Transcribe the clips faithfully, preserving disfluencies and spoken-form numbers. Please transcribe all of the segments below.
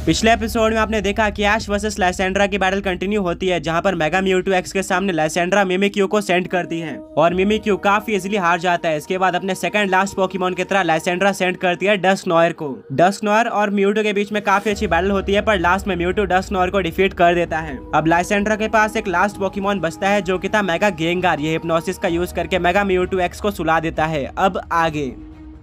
पिछले एपिसोड में आपने देखा कि ऐश वर्सेस लाइसेंड्रा की बैटल कंटिन्यू होती है, जहां पर मेगा म्यूटू एक्स के सामने लाइसेंड्रा मिमिक्यू को सेंड करती है और मिमिक्यू काफी इजीली हार जाता है। इसके बाद अपने सेकंड लास्ट पोकेमॉन की तरह लाइसेंड्रा सेंड करती है डस्कनॉयर को। डस्कनॉयर और म्यूटू के बीच में काफी अच्छी बैटल होती है, पर लास्ट में म्यूटू डस्कनॉयर को डिफीट कर देता है। अब लाइसेंड्रा के पास एक लास्ट पोकेमॉन बचता है जो कि था मेगा गेंगार। ये हिप्नोसिस का यूज करके मेगा म्यूटू एक्स को सुला देता है। अब आगे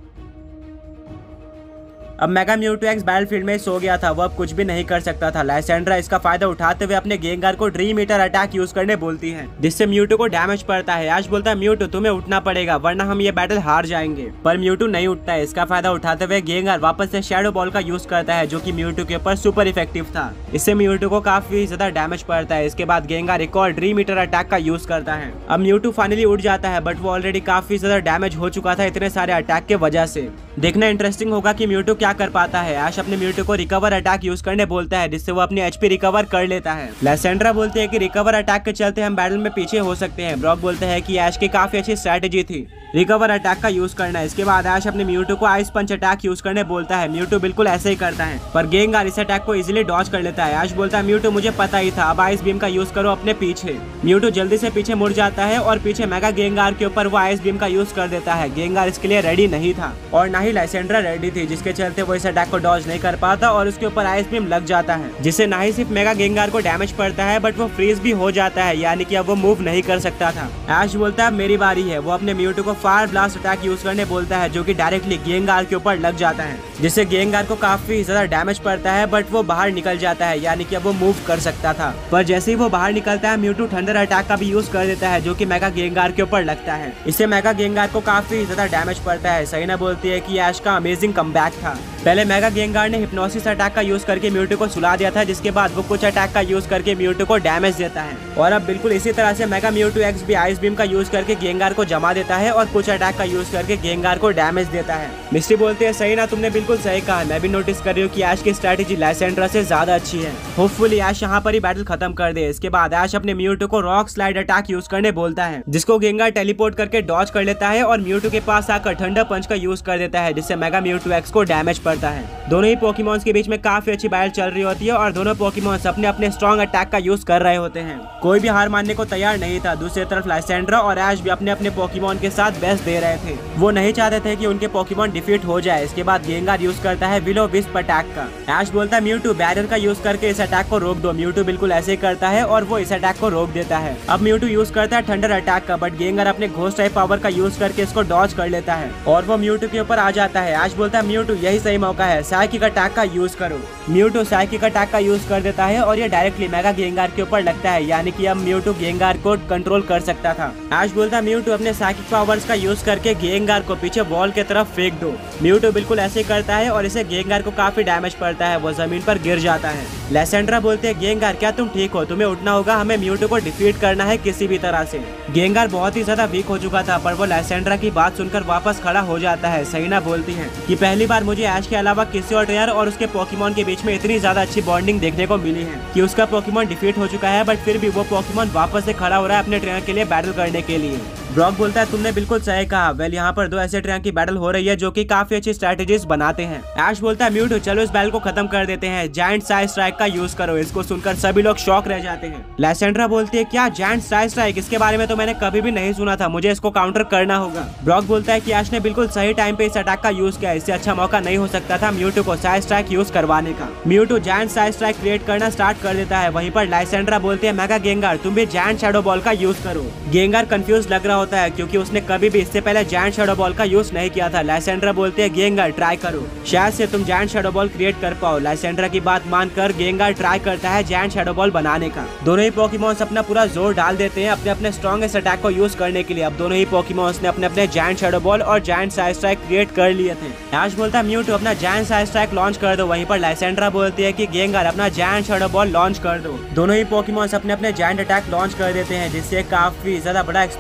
अब मेगा म्यूटू एक्स बैटलफील्ड में सो गया था, वो अब कुछ भी नहीं कर सकता था। लाइसेंड्रा इसका फायदा उठाते हुए अपने गेंगार को ड्रीम ईटर अटैक यूज करने बोलती है, जिससे म्यूटू को डैमेज पड़ता है। ऐश बोलता है म्यूटू तुम्हें उठना पड़ेगा वरना हम ये बैटल हार जाएंगे, पर म्यूटू नहीं उठता है। इसका फायदा उठाते हुए गेंगार वापस से शैडो बॉल का यूज करता है, जो कि म्यूटू के ऊपर सुपर इफेक्टिव था। इससे म्यूटू को काफी ज्यादा डैमेज पड़ता है। इसके बाद गेंगार एक और ड्रीम ईटर अटैक का यूज करता है। अब म्यूटू फाइनली उठ जाता है, बट वो ऑलरेडी काफी ज्यादा डैमेज हो चुका था इतने सारे अटैक के वजह से। देखना इंटरेस्टिंग होगा कि म्यूटू क्या कर पाता है। ऐश अपने म्यूटू को रिकवर अटैक यूज करने बोलता है, जिससे वो अपनी एचपी रिकवर कर लेता है। लाइसेंड्रा बोलते हैं कि रिकवर अटैक के चलते हम बैटल में पीछे हो सकते हैं। ब्रॉक बोलते हैं कि ऐश की काफी अच्छी स्ट्रेटेजी थी रिकवर अटैक का यूज करना है। इसके बाद ऐश अपने म्यूटू को आइस पंच अटैक यूज करने बोलता है। म्यूटू बिल्कुल ऐसे ही करता है, पर गेंगार इस अटैक को इजीली डॉज कर लेता है। ऐश बोलता है म्यूटू मुझे पता ही था, अब आइस बीम का यूज करो अपने पीछे। म्यूटू जल्दी से पीछे मुड़ जाता है और पीछे मेगा गेंगार के ऊपर वो आइस बीम का यूज कर देता है। गेंगार इसके लिए रेडी नहीं था और ना ही लाइसेंड्रा रेडी थी, जिसके चलते वो इस अटैक को डॉज नहीं कर पाता और उसके ऊपर आइस बीम लग जाता है, जिससे ना ही सिर्फ मेगा गेंगार को डैमेज पड़ता है बट वो फ्रीज भी हो जाता है, यानी कि अब वो मूव नहीं कर सकता था। ऐश बोलता है मेरी बारी है। वो अपने म्यूटू को फायर ब्लास्ट अटैक यूज करने बोलता है, जो कि डायरेक्टली गेंगार के ऊपर लग जाता है, जिससे गेंगार को काफी ज्यादा डैमेज पड़ता है, बट वो बाहर निकल जाता है, यानी कि अब वो मूव कर सकता था। पर जैसे ही वो बाहर निकलता है म्यूटू थंडर अटैक का भी यूज कर देता है, जो कि मेगा गेंगार के ऊपर लगता है। इससे मेगा गेंगार को काफी ज्यादा डैमेज पड़ता है। सहीना बोलती है कि ऐश का अमेजिंग कमबैक था। पहले मेगा गेंगार ने हिप्नोसिस अटैक का यूज करके म्यूटू को सुला दिया था, जिसके बाद वो कुछ अटैक का यूज करके म्यूटू को डैमेज देता है। और अब बिल्कुल इसी तरह से मेगा म्यूटू एक्स भी आइस बीम का यूज करके गेंगार को जमा देता है और कुछ अटैक का यूज करके गेंगार को डैमेज देता है। मिस्टी बोलते हैं सही ना, तुमने बिल्कुल सही कहा। मैं भी नोटिस कर रही हूँ कि ऐश की स्ट्रेटेजी लाइसेंड्रा से ज्यादा अच्छी है। होपफुली ऐश यहाँ पर ही बैटल खत्म कर दे। इसके बाद ऐश अपने म्यूटू को रॉक स्लाइड अटैक यूज करने बोलता है, जिसको गेंगार टेलीपोर्ट करके डॉज कर लेता है और म्यूटू के पास आकर थंडर पंच का यूज कर देता है, जिससे मेगा म्यूटू एक्स को डैमेज पड़ता है। दोनों ही पोकेमॉन्स के बीच में काफी अच्छी बैटल चल रही होती है और दोनों पोकेमॉन्स अपने अपने स्ट्रॉन्ग अटैक का यूज कर रहे होते हैं। कोई भी हार मानने को तैयार नहीं था। दूसरी तरफ लाइसेंड्रा और ऐश भी अपने अपने पोकेमॉन के साथ बेस्ट दे रहे थे। वो नहीं चाहते थे कि उनके पोकेमॉन डिफीट हो जाए। इसके बाद गेंगार यूज करता है विलो विस्प अटैक का। ऐश बोलता है म्यूटू बैरियर का यूज करके इस अटैक को रोक दो। म्यूटू बिल्कुल ऐसे ही करता है और वो इस अटैक को रोक देता है। अब म्यूटू यूज करता है थंडर अटैक का, बट गेंगार अपने घोस्ट टाइप पावर का यूज करके इसको डॉज कर लेता है और वो म्यूटू के ऊपर आ जाता है। ऐश बोलता है म्यूटू यही सही मौका है, साइकिक अटैक का यूज करो। म्यूटू साइकिक अटैक का यूज कर देता है और ये डायरेक्टली मेगा गेंगार के ऊपर लगता है, यानी कि अब म्यूटू गेंगार को कंट्रोल कर सकता था। ऐश बोलता है म्यूटू अपने साइकिक पावर्स का यूज करके गेंगार को पीछे वॉल की तरफ फेंक दो। म्यूटू बिल्कुल ऐसे करता है और इसे गेंगार को काफी डैमेज पड़ता है, वो जमीन पर गिर जाता है। लाइसेंड्रा बोलते हैं गेंगार क्या तुम ठीक हो? तुम्हें उठना होगा, हमें म्यूटू को डिफीट करना है किसी भी तरह से। गेंगार बहुत ही ज्यादा वीक हो चुका था, पर वो लाइसेंड्रा की बात सुनकर वापस खड़ा हो जाता है। सहीना बोलती है कि पहली बार मुझे ऐश के अलावा किसी और प्लेयर और उसके पोकेमॉन के बीच में इतनी ज्यादा अच्छी बॉन्डिंग देखने को मिली है कि उसका पोकेमॉन डिफीट हो चुका है, बट फिर भी वो पोकेमॉन वापस से खड़ा हो रहा है अपने ट्रेनर के लिए बैटल करने के लिए। ब्रॉक बोलता है तुमने बिल्कुल सही कहा। वेल यहाँ पर दो ऐसे ट्रेनर की बैटल हो रही है जो कि काफी अच्छी स्ट्रेटेजीज बनाते हैं। ऐश बोलता है म्यूटू चलो इस बैटल को खत्म कर देते हैं, जायंट साइज स्ट्राइक का यूज करो। इसको सुनकर सभी लोग शॉक रह जाते हैं। लाइसेंड्रा बोलती है क्या जायंट साइज स्ट्राइक? इसके बारे में तो मैंने कभी भी नहीं सुना था, मुझे इसको काउंटर करना होगा। ब्रॉक बोलता है कि ऐश ने बिल्कुल सही टाइम पे इस अटैक का यूज किया, इससे अच्छा मौका नहीं हो सकता था म्यूटू को साइज स्ट्राइक यूज करवाने का। Mewtwo giant size strike create करना स्टार्ट कर देता है। वहीं पर लाइसेंड्रा बोलते हैं मेगा गेंगार तुम भी जायंट शैडो बॉल का यूज करो। गेंगार कंफ्यूज लग रहा होता है क्योंकि उसने कभी भी इससे पहले जायंट शैडो बॉल का यूज नहीं किया था। लाइसेंड्रा बोलते हैं गेंगार ट्राई करो, शायद से तुम जायंट शैडो बॉल क्रिएट कर पाओ। लाइसेंड्रा की बात मानकर गेंगार ट्राई करता है जायंट शैडो बॉल बनाने का। दोनों ही पोकेमॉन्स अपना पूरा जोर डाल देते हैं अपने अपने स्ट्रॉन्गेस्ट अटैक को यूज करने के लिए। अब दोनों ही पोकेमॉन्स ने अपने अपने जायंट शैडो बॉल और जायंट साइज स्ट्राइक क्रिएट कर लिए थे। ऐश बोलता है म्यूटू अपना जायंट साइज स्ट्राइक लॉन्च कर दो। वहीं पर लाइसेंड्रा बोलती है कि गेंगार अपना जायंट शैडो बॉल लॉन्च कर दो। दोनों ही पोकेमॉन्स अपने अपने जायंट अटैक लॉन्च कर देते हैं, जिससे काफी ज्यादा बड़ा एक्सप्लोजन हो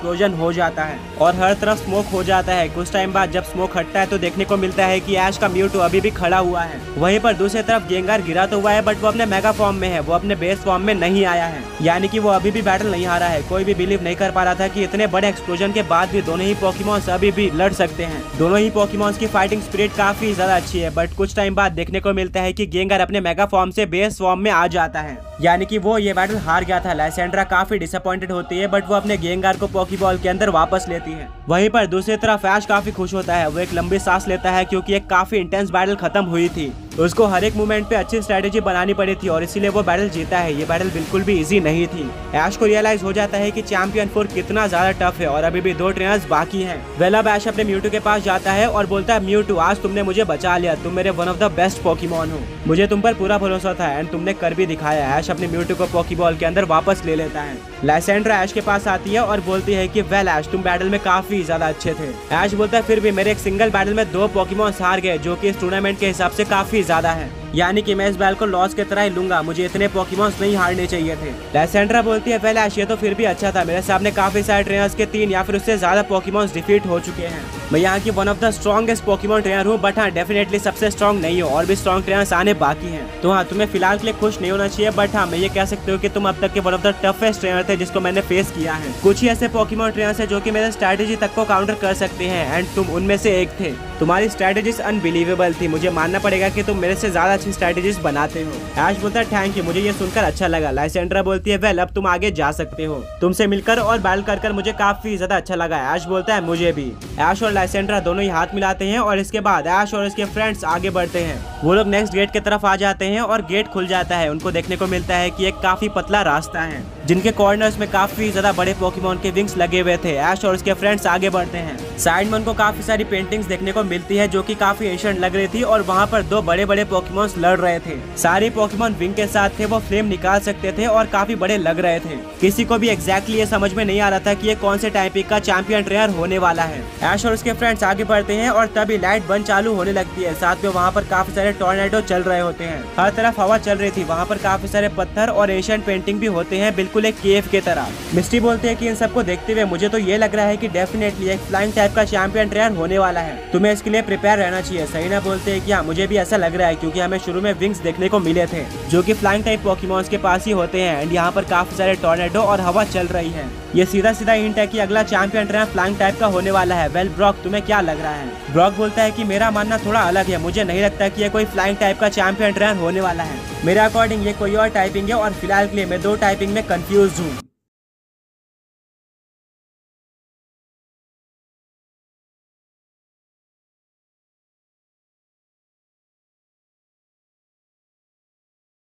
हो जाता है और हर तरफ स्मोक हो जाता है। कुछ टाइम बाद जब स्मोक हटता है तो देखने को मिलता है कि ऐश का म्यूटो अभी भी खड़ा हुआ है। वहीं पर दूसरी तरफ गेंगार गिरा तो हुआ है बट वो अपने मेगा फॉर्म में है, वो अपने बेस फॉर्म में नहीं आया है, यानी कि वो अभी भी बैटल नहीं हारा है। कोई भी बिलीव नहीं कर पा रहा था कि इतने बड़े एक्सप्लोजन के बाद भी दोनों ही पोकेमॉन्स अभी भी लड़ सकते हैं। दोनों ही पोकेमॉन्स की फाइटिंग स्पिरिट काफी ज्यादा अच्छी है, बट कुछ टाइम बाद देखने को मिलता है कि गेंगार अपने मेगा फॉर्म से बेस फॉर्म में आ जाता है, यानी कि वो ये बैटल हार गया था। लाइसेंड्रा काफी डिसअपॉइंटेड होती है बट वो अपने गेंगार को पोकेबॉल के अंदर वापस लेती है। वहीं पर दूसरी तरफ ऐश काफी खुश होता है, वो एक लंबी सांस लेता है क्योंकि एक काफी इंटेंस बैटल खत्म हुई थी। उसको हर एक मूवमेंट पे अच्छी स्ट्रेटेजी बनानी पड़ी थी और इसीलिए वो बैटल जीता है। ये बैटल बिल्कुल भी इजी नहीं थी। ऐश को रियलाइज हो जाता है कि चैंपियन फोर कितना ज्यादा टफ है और अभी भी दो ट्रेनर्स बाकी हैं। वेल अब ऐश अपने म्यूटू के पास जाता है और बोलता है, म्यूटू आज तुमने मुझे बचा लिया, तुम मेरे one of the best Pokemon हो, मुझे तुम पर पूरा भरोसा था एंड तुमने कर भी दिखाया। ऐश अपने म्यूटू को पोकेबॉल के अंदर वापस ले लेता है। लाइसेंड्रा ऐश के पास आती है और बोलती है कि वेल ऐश तुम बैटल में काफी ज्यादा अच्छे थे। ऐश बोलता है फिर भी मेरे एक सिंगल बैटल में दो पोकेमॉन्स हार गए जो कि इस टूर्नामेंट के हिसाब से काफी ज्यादा है, यानी कि मैं इस बैल को लॉस की तरह ही लूंगा, मुझे इतने पोकेमॉन्स नहीं हारने चाहिए थे। लाइसेंड्रा बोलती है वेल ऐश ये तो फिर भी अच्छा था, मेरे सामने काफी सारे ट्रेनर्स के तीन या फिर उससे ज्यादा पोकेमॉन्स डिफीट हो चुके हैं। मैं यहाँ की one of the strongest Pokemon trainer हूँ, बट हाँ डेफिनेटली सबसे स्ट्रॉन्ग नहीं हूँ और भी स्ट्रॉन्ग ट्रेनर्स आने बाकी हैं। तो हाँ तुम्हें फिलहाल के लिए खुश नहीं होना चाहिए, बट हाँ मैं ये कह सकते हो कि तुम अब तक के one of the toughest trainer थे जिसको मैंने फेस किया है। कुछ ही ऐसे पोकेमॉन ट्रेनर्स है जो कि मेरे स्ट्रैटेजी तक को काउंटर कर सकते हैं एंड तुम उनमें से एक थे। तुम्हारी स्ट्रैटेजीज अनबिलीवेबल थी, मुझे मानना पड़ेगा कि तुम मेरे से ज्यादा अच्छी स्ट्रैटेजीज बनाते हो। ऐश बोलता है थैंक यू, मुझे ये सुनकर अच्छा लगा। लाइसेंड्रा बोलती है वेल अब तुम आगे जा सकते हो, तुमसे मिलकर और बैटल कर कर मुझे काफी ज्यादा अच्छा लगा। ऐश बोलता है मुझे भी। ऐश और लाइसेंड्रा दोनों ही हाथ मिलाते हैं और इसके बाद ऐश और इसके फ्रेंड्स आगे बढ़ते हैं। वो लोग नेक्स्ट गेट की तरफ आ जाते हैं और गेट खुल जाता है। उनको देखने को मिलता है कि एक काफी पतला रास्ता है जिनके कॉर्नर्स में काफी ज्यादा बड़े पोकेमॉन के विंग्स लगे हुए थे। ऐश और उसके फ्रेंड्स आगे बढ़ते हैं। साइड में उनको काफी सारी पेंटिंग्स देखने को मिलती है जो कि काफी एंशिएंट लग रही थी और वहाँ पर दो बड़े बड़े पोकेमॉन्स लड़ रहे थे। सारे पोकेमॉन विंग के साथ थे, वो फ्लेम निकाल सकते थे और काफी बड़े लग रहे थे। किसी को भी एग्जैक्टली ये समझ में नहीं आ रहा था कि ये कौन से टाइप का चैंपियन ट्रेनर होने वाला है। ऐश और उसके फ्रेंड्स आगे बढ़ते हैं और तभी लाइट बंद चालू होने लगती है। साथ में वहाँ पर काफी सारे टॉर्नेडो चल रहे होते हैं, हर तरफ हवा चल रही थी। वहाँ पर काफी सारे पत्थर और एशियन पेंटिंग भी होते हैं, बिल्कुल एक केव के तरह। मिस्टी बोलते हैं कि इन सबको देखते हुए मुझे तो ये लग रहा है कि डेफिनेटली एक फ्लाइंग टाइप का चैंपियन ट्रेनर होने वाला है, तुम्हें इसके लिए प्रिपेयर रहना चाहिए। सहीना बोलते हैं कि हाँ मुझे भी ऐसा लग रहा है क्योंकि हमें शुरू में विंग्स देखने को मिले थे जो कि फ्लाइंग टाइप पोकेमॉन्स के पास ही होते हैं एंड यहाँ पर काफी सारे टॉर्नेडो और हवा चल रही है। ये सीधा सीधा हिंट है कि अगला चैंपियन ट्रेनर फ्लाइंग टाइप का होने वाला है। वेल ब्रॉक तुम्हें क्या लग रहा है? ब्रॉक बोलता है कि मेरा मानना थोड़ा अलग है, मुझे नहीं लगता कि ये कोई फ्लाइंग टाइप का चैंपियन ट्रेनर होने वाला है। मेरे अकॉर्डिंग ये कोई और टाइपिंग है और फिलहाल के लिए मैं दो टाइपिंग में कंफ्यूज हूँ।